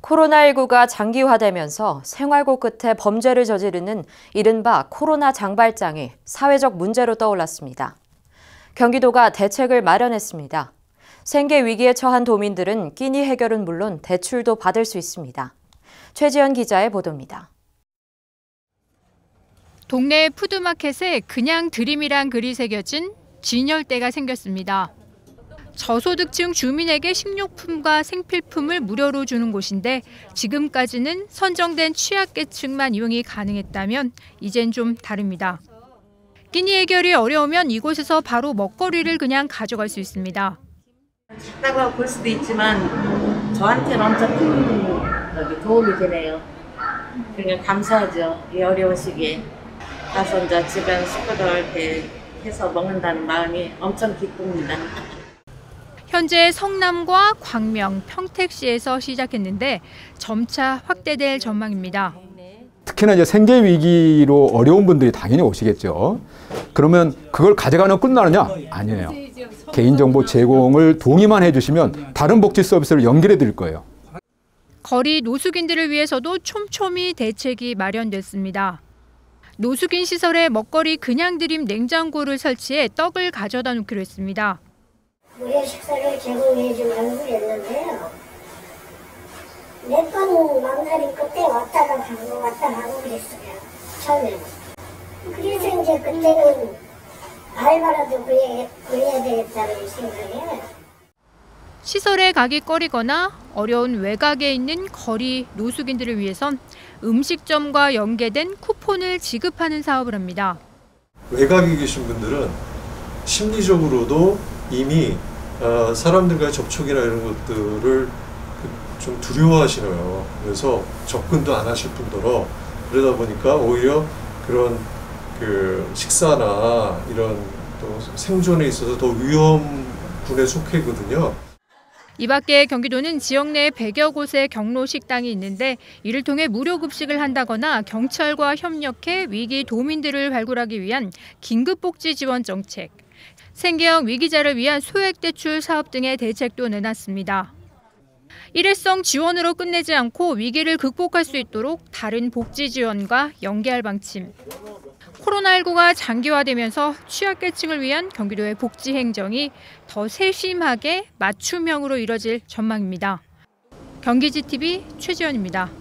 코로나19가 장기화되면서 생활고 끝에 범죄를 저지르는 이른바 코로나 장발장이 사회적 문제로 떠올랐습니다. 경기도가 대책을 마련했습니다. 생계 위기에 처한 도민들은 끼니 해결은 물론 대출도 받을 수 있습니다. 최지연 기자의 보도입니다. 동네 푸드마켓에 그냥 드림이란 글이 새겨진 진열대가 생겼습니다. 저소득층 주민에게 식료품과 생필품을 무료로 주는 곳인데 지금까지는 선정된 취약계층만 이용이 가능했다면 이젠 좀 다릅니다. 끼니 해결이 어려우면 이곳에서 바로 먹거리를 그냥 가져갈 수 있습니다. 작다고 볼 수도 있지만 저한테는 엄청 큰 도움이 되네요. 그러니까 감사하죠. 이 어려운 시기에 가서 이제 집안 식구들 이렇게 해서 먹는다는 마음이 엄청 기쁩니다. 현재 성남과 광명, 평택시에서 시작했는데 점차 확대될 전망입니다. 특히나 이제 생계 위기로 어려운 분들이 당연히 오시겠죠. 그러면 그걸 가져가면 끝나느냐? 아니에요. 개인정보 제공을 동의만 해주시면 다른 복지 서비스를 연결해 드릴 거예요. 거리 노숙인들을 위해서도 촘촘히 대책이 마련됐습니다. 노숙인 시설에 먹거리 그냥 드림 냉장고를 설치해 떡을 가져다 놓기로 했습니다. 무료 식사를 제공해 주려고 했는데요. 몇 번 망설임 끝에 왔다 가고 그랬어요. 처음에는. 그래서 이제 그때는 알바라도 구해야 되겠다는 생각에. 시설에 가기 꺼리거나 어려운 외곽에 있는 거리 노숙인들을 위해선 음식점과 연계된 쿠폰을 지급하는 사업을 합니다. 외곽에 계신 분들은 심리적으로도 이미 사람들과의 접촉이나 이런 것들을 좀 두려워하시네요. 그래서 접근도 안 하실 뿐더러 그러다 보니까 오히려 그런 식사나 이런 또 생존에 있어서 더 위험군에 속해거든요. 이 밖에 경기도는 지역 내 100여 곳의 경로 식당이 있는데 이를 통해 무료 급식을 한다거나 경찰과 협력해 위기 도민들을 발굴하기 위한 긴급복지 지원 정책, 생계형 위기자를 위한 소액대출 사업 등의 대책도 내놨습니다. 일회성 지원으로 끝내지 않고 위기를 극복할 수 있도록 다른 복지 지원과 연계할 방침. 코로나19가 장기화되면서 취약계층을 위한 경기도의 복지 행정이 더 세심하게 맞춤형으로 이뤄질 전망입니다. 경기지TV 최지연입니다.